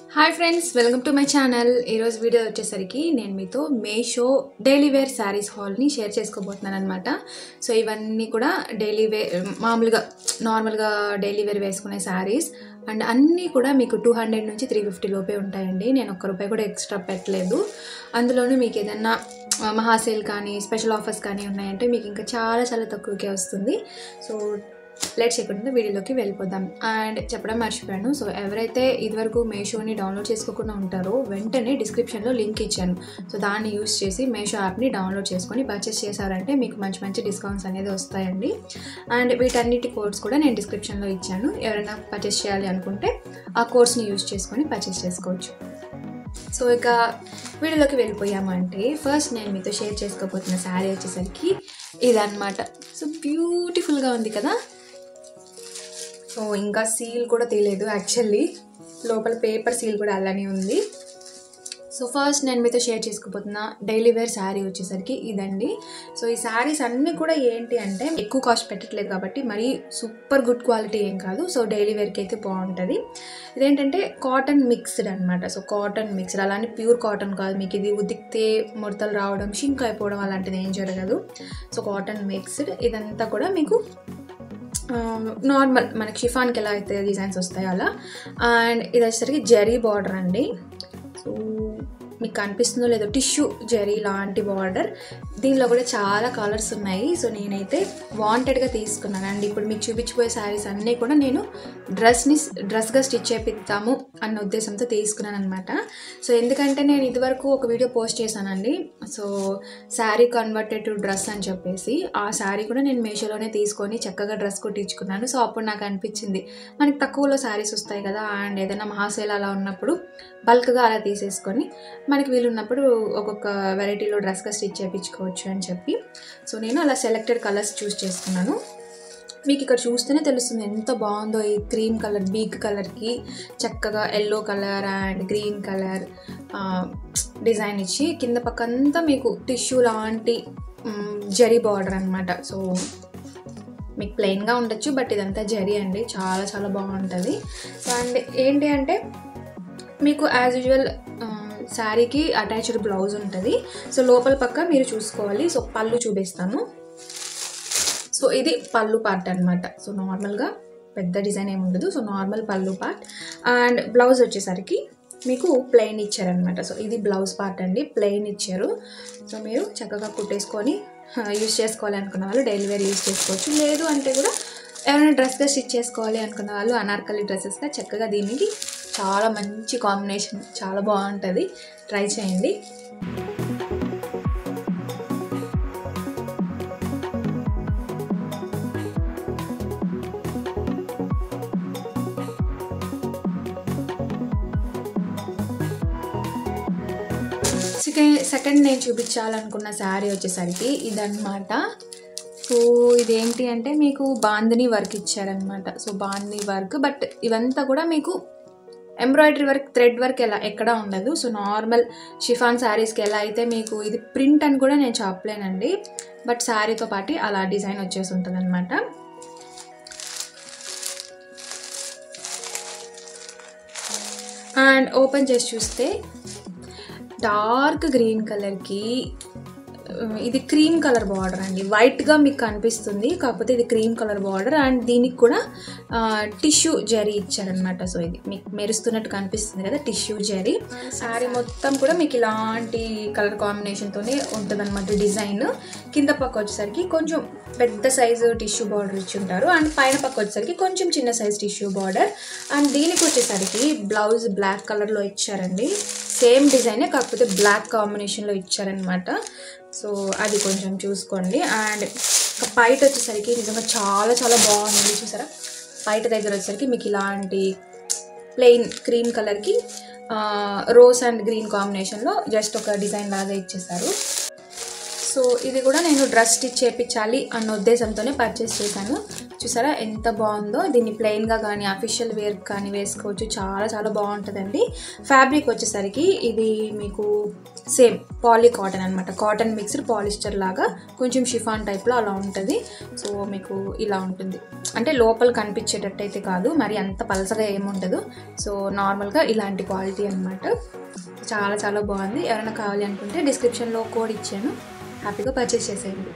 Hi friends, welcome to my channel. ఈరోజు video వచ్చేసరికి నేను మీతో మీషో డైలీ వేర్ శారీస్ హాల్ని షేర్ చేసుకోబోతున్నాను అనమాట. సో ఇవన్నీ కూడా డైలీ వేర్, మామూలుగా నార్మల్గా డైలీ వేర్ వేసుకునే శారీస్ అండ్ అన్నీ కూడా మీకు 200 నుంచి 350 లోపే ఉంటాయండి. నేను ₹1 కూడా ఎక్స్ట్రా పెట్టలేదు. అందులోనూ మీకు ఏదన్నా మహాసేల్ కానీ స్పెషల్ ఆఫర్స్ కానీ ఉన్నాయంటే మీకు ఇంకా చాలా చాలా తక్కువకే వస్తుంది. సో లేట్ చేయకుండా వీడియోలోకి వెళ్ళిపోదాం. అండ్ చెప్పడం మర్చిపోయాను, సో ఎవరైతే ఇదివరకు మీషోని డౌన్లోడ్ చేసుకోకుండా ఉంటారో వెంటనే డిస్క్రిప్షన్లో లింక్ ఇచ్చాను. సో దాన్ని యూస్ చేసి మీషో యాప్ని డౌన్లోడ్ చేసుకొని పర్చేస్ చేశారంటే మీకు మంచి మంచి డిస్కౌంట్స్ అనేది వస్తాయండి. అండ్ వీటన్నిటి కోడ్స్ కూడా నేను డిస్క్రిప్షన్లో ఇచ్చాను. ఎవరైనా పర్చేస్ చేయాలి అనుకుంటే ఆ కోడ్స్ని యూస్ చేసుకొని పర్చేస్ చేసుకోవచ్చు. సో ఇక వీడియోలోకి వెళ్ళిపోయామంటే ఫస్ట్ నేను మీతో షేర్ చేసుకోబోతున్న శారీ వచ్చేసరికి ఇదన్నమాట. సో బ్యూటిఫుల్గా ఉంది కదా. సో ఇంకా సీల్ కూడా తీయలేదు, యాక్చువల్లీ లోపల పేపర్ సీల్ కూడా అలానే ఉంది. సో ఫస్ట్ నేను మీతో షేర్ చేసుకోబోతున్న డైలీ వేర్ శారీ వచ్చేసరికి ఇదండి. సో ఈ శారీస్ అన్నీ కూడా ఏంటి అంటే ఎక్కువ కాస్ట్ పెట్టట్లేదు కాబట్టి మరీ సూపర్ గుడ్ క్వాలిటీ ఏం కాదు. సో డైలీ వేర్కి అయితే బాగుంటుంది. ఇదేంటంటే కాటన్ మిక్స్డ్ అనమాట. సో కాటన్ మిక్స్డ్, అలానే ప్యూర్ కాటన్ కాదు. మీకు ఇది ఉతికితే ముడతలు రావడం, షింక్ అయిపోవడం అలాంటిది ఏం జరగదు. సో కాటన్ మిక్స్డ్ ఇదంతా కూడా మీకు నార్మల్ మనకి షిఫాన్కి ఎలా అయితే డిజైన్స్ వస్తాయో అలా. అండ్ ఇది వచ్చేసరికి జరీ బార్డర్ అండి. సో మీకు కనిపిస్తుందో లేదో, టిష్యూ జరీ లాంటి బార్డర్. దీనిలో కూడా చాలా కలర్స్ ఉన్నాయి. సో నేనైతే వాంటెడ్గా తీసుకున్నాను. అండ్ ఇప్పుడు మీకు చూపించిపోయే శారీస్ అన్నీ కూడా నేను డ్రెస్గా స్టిచ్ చేపిద్దాము అన్న ఉద్దేశంతో తీసుకున్నాను అనమాట. సో ఎందుకంటే నేను ఇదివరకు ఒక వీడియో పోస్ట్ చేశానండి. So sari converted to dress అని చెప్పేసి ఆ శారీ కూడా నేను మీషోలోనే తీసుకొని చక్కగా డ్రెస్ కుట్టించుకున్నాను. సో అప్పుడు నాకు అనిపించింది మనకి తక్కువలో శారీస్ వస్తాయి కదా, అండ్ ఏదైనా మహాసేల్ అలా ఉన్నప్పుడు బల్క్గా అలా తీసేసుకొని మనకి వీలు ఉన్నప్పుడు ఒక్కొక్క వెరైటీలో డ్రెస్గా స్టిచ్ చేయించుకోవచ్చు అని చెప్పి సో నేను అలా సెలెక్టెడ్ కలర్స్ చూస్ చేసుకున్నాను. మీకు ఇక్కడ చూస్తేనే తెలుస్తుంది ఎంత బాగుందో. ఈ క్రీమ్ కలర్ బీక్ కలర్కి చక్కగా yellow colour and green colour design ఇచ్చి కింద పక్కంతా మీకు టిష్యూ లాంటి జరీ బార్డర్ అనమాట. సో మీకు ప్లెయిన్గా ఉండొచ్చు, బట్ ఇదంతా జరీ అండి. చాలా చాలా బాగుంటుంది. సో అండ్ ఏంటి అంటే మీకు యాజ్ యూజువల్ శారీకి అటాచ్డ్ బ్లౌజ్ ఉంటుంది. సో లోపల పక్క మీరు చూసుకోవాలి. సో పళ్ళు చూపిస్తాను. సో ఇది పళ్ళు పార్ట్ అనమాట. సో నార్మల్గా పెద్ద డిజైన్ ఏమి ఉండదు. సో నార్మల్ పళ్ళు పార్ట్. అండ్ బ్లౌజ్ వచ్చేసరికి మీకు ప్లెయిన్ ఇచ్చారనమాట. సో ఇది బ్లౌజ్ పార్ట్ అండి, ప్లెయిన్ ఇచ్చారు. సో మీరు చక్కగా కుట్టేసుకొని యూజ్ చేసుకోవాలి అనుకున్న వాళ్ళు డైలీ వేర్ యూజ్ చేసుకోవచ్చు. లేదు అంటే కూడా ఎవరైనా డ్రెస్గా స్టిచ్ చేసుకోవాలి అనుకున్న వాళ్ళు అనార్కలి డ్రెస్సెస్గా చక్కగా దీనికి చాలా మంచి కాంబినేషన్, చాలా బాగుంటుంది. ట్రై చేయండి. సెకండ్ నేను చూపించాలనుకున్న శారీ వచ్చేసరికి ఇదన్నమాట. సో ఇదేంటి అంటే మీకు బాందిని వర్క్ ఇచ్చారనమాట. సో బాందిని వర్క్, బట్ ఇవంతా కూడా మీకు ఎంబ్రాయిడరీ వర్క్, థ్రెడ్ వర్క్ ఎక్కడా ఉండదు. సో నార్మల్ షిఫాన్ శారీస్కి ఎలా అయితే మీకు ఇది ప్రింట్ అని కూడా నేను చెప్పలేనండి, బట్ శారీతో పాటు అలా డిజైన్ వచ్చేసి ఉంటుంది అనమాట. అండ్ ఓపెన్ చేసి చూస్తే డార్క్ గ్రీన్ కలర్కి ఇది క్రీమ్ కలర్ బార్డర్ అండి. వైట్గా మీకు కనిపిస్తుంది, కాకపోతే ఇది క్రీమ్ కలర్ బార్డర్. అండ్ దీనికి కూడా టిష్యూ జరీ ఇచ్చారనమాట. సో ఇది మీకు మెరుస్తున్నట్టు కనిపిస్తుంది కదా, టిష్యూ జరీ. శారీ మొత్తం కూడా మీకు ఇలాంటి కలర్ కాంబినేషన్తోనే ఉంటుంది అనమాట డిజైన్. కింద పక్క వచ్చేసరికి కొంచెం పెద్ద సైజు టిష్యూ బార్డర్ ఇచ్చి ఉంటారు. అండ్ పైన పక్క వచ్చేసరికి కొంచెం చిన్న సైజ్ టిష్యూ బార్డర్. అండ్ దీనికి వచ్చేసరికి బ్లౌజ్ బ్లాక్ కలర్లో ఇచ్చారండి. సేమ్ డిజైనే కాకపోతే బ్లాక్ కాంబినేషన్లో ఇచ్చారనమాట. సో అది కొంచెం చూసుకోండి. అండ్ పైట వచ్చేసరికి నిజంగా చాలా చాలా బాగుంది. చూసారా, పైట దగ్గర వచ్చేసరికి మీకు ఇలాంటి ప్లెయిన్ క్రీమ్ కలర్కి రోజ్ అండ్ గ్రీన్ కాంబినేషన్లో జస్ట్ ఒక డిజైన్ లాగా ఇచ్చేసారు. సో ఇది కూడా నేను డ్రెస్ స్టిచ్ చేయించాలి అన్న ఉద్దేశంతోనే పర్చేస్ చేశాను. చూసారా ఎంత బాగుందో. దీన్ని ప్లెయిన్గా కానీ అఫీషియల్ వేర్ కానీ వేసుకోవచ్చు. చాలా చాలా బాగుంటుందండి. ఫ్యాబ్రిక్ వచ్చేసరికి ఇది మీకు సేమ్ పాలీ కాటన్ అనమాట. కాటన్ మిక్స్డ్ పాలిస్టర్ లాగా కొంచెం షిఫాన్ టైప్లో అలా ఉంటుంది. సో మీకు ఇలా ఉంటుంది. అంటే లోపల కనిపించేటట్టు అయితే కాదు, మరి అంత పలసగా ఏముండదు. సో నార్మల్గా ఇలాంటి క్వాలిటీ అనమాట. చాలా చాలా బాగుంది. ఎవరైనా కావాలి అనుకుంటే డిస్క్రిప్షన్లో కోడ్ ఇచ్చాను, హ్యాపీగా పర్చేస్ చేసేయండి.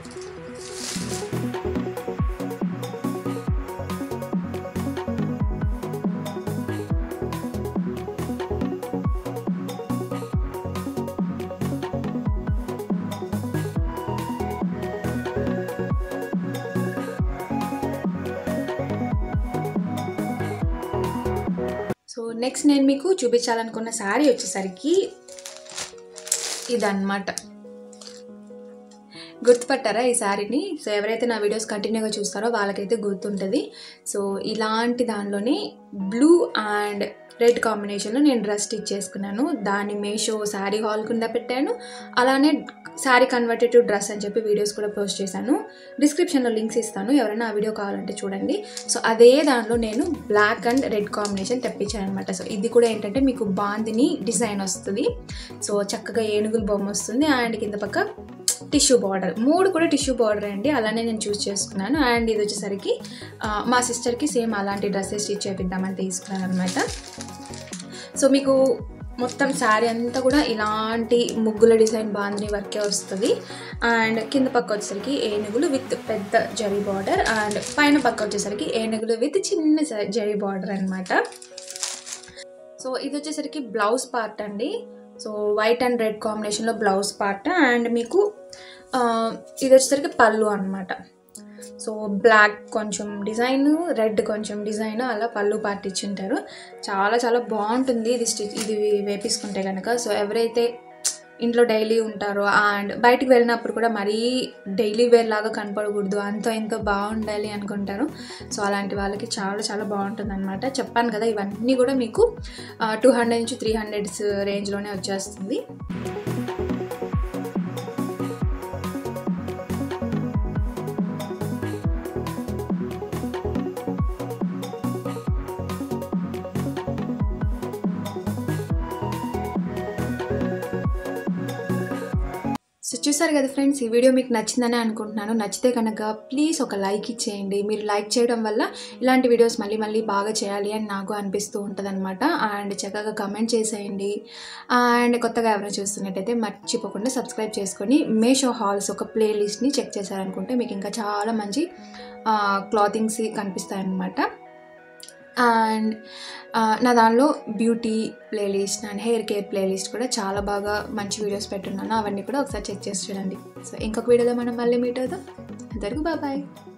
సో నెక్స్ట్ నేను మీకు చూపించాలనుకున్న శారీ వచ్చేసరికి ఇదన్నమాట. గుర్తుపట్టారా ఈ శారీని? సో ఎవరైతే నా వీడియోస్ కంటిన్యూగా చూస్తారో వాళ్ళకైతే గుర్తుంటుంది. సో ఇలాంటి దానిలోనే బ్లూ అండ్ రెడ్ కాంబినేషన్లో నేను డ్రెస్ స్టిచ్ చేసుకున్నాను. దాన్ని మీషో శారీ హాల్ కింద పెట్టాను. అలానే శారీ కన్వర్టెడ్ టు డ్రెస్ అని చెప్పి వీడియోస్ కూడా పోస్ట్ చేశాను. డిస్క్రిప్షన్లో లింక్స్ ఇస్తాను, ఎవరైనా ఆ వీడియో కావాలంటే చూడండి. సో అదే దానిలో నేను బ్లాక్ అండ్ రెడ్ కాంబినేషన్ తెప్పించాను అనమాట. సో ఇది కూడా ఏంటంటే మీకు బాందిని డిజైన్ వస్తుంది. సో చక్కగా ఏనుగుల బొమ్మ వస్తుంది అండ్ కింద పక్క టిష్యూ బార్డర్. 3 కూడా టిష్యూ బార్డర్ అండి. అలానే నేను చూస్ చేసుకున్నాను. అండ్ ఇది వచ్చేసరికి మా సిస్టర్కి సేమ్ అలాంటి డ్రెస్సెస్ స్టిచ్ చేపిద్దామని తీసుకున్నాను అనమాట. సో మీకు మొత్తం శారీ అంతా కూడా ఇలాంటి ముగ్గుల డిజైన్ బాందిని వర్కే వస్తుంది. అండ్ కింద పక్క వచ్చేసరికి ఏనుగులు విత్ పెద్ద జరీ బార్డర్ అండ్ పైన పక్క వచ్చేసరికి ఏనుగులు విత్ చిన్న జరీ బార్డర్ అనమాట. సో ఇది వచ్చేసరికి బ్లౌజ్ పార్ట్ అండి. సో వైట్ అండ్ రెడ్ కాంబినేషన్లో బ్లౌజ్ పార్ట్ అండ్ మీకు ఇది వచ్చేసరికి పళ్ళు అనమాట. సో బ్లాక్ కొంచెం డిజైన్, రెడ్ కొంచెం డిజైన్, అలా పళ్ళు పార్ట్ ఇచ్చింటారు. చాలా చాలా బాగుంటుంది ఇది వేపించుకుంటే కనుక. సో ఎవరైతే ఇంట్లో డైలీ ఉంటారో అండ్ బయటికి వెళ్ళినప్పుడు కూడా మరీ డైలీ వేర్ లాగా కనపడకూడదు, అంతో ఎంతో బాగుండాలి అనుకుంటారు. సో అలాంటి వాళ్ళకి చాలా చాలా బాగుంటుంది అనమాట. చెప్పాను కదా, ఇవన్నీ కూడా మీకు 200 నుంచి 300 రేంజ్లోనే వచ్చేస్తుంది. సో చూసారు కదా ఫ్రెండ్స్, ఈ వీడియో మీకు నచ్చిందని అనుకుంటున్నాను. నచ్చితే కనుక ప్లీజ్ ఒక లైక్ ఇచ్చేయండి. మీరు లైక్ చేయడం వల్ల ఇలాంటి వీడియోస్ మళ్ళీ మళ్ళీ బాగా చేయాలి అని నాకు అనిపిస్తూ ఉంటుంది అనమాట. అండ్ చక్కగా కమెంట్ చేసేయండి. అండ్ కొత్తగా ఎవరైనా చూస్తున్నట్టయితే మర్చిపోకుండా సబ్స్క్రైబ్ చేసుకొని మీషో హాల్స్ ఒక ప్లేలిస్ట్ని చెక్ చేశారనుకుంటే మీకు ఇంకా చాలా మంచి క్లాతింగ్స్ కనిపిస్తాయన్నమాట. అండ్ నా దానిలో beauty playlist and hair care playlist కూడా చాలా బాగా మంచి వీడియోస్ పెట్టున్నాను. అవన్నీ కూడా ఒకసారి చెక్ చేసి చూడండి. సో ఇంకొక వీడియోలో మనం మళ్ళీ మీట్ అవుతాం. అందరికీ బాయ్.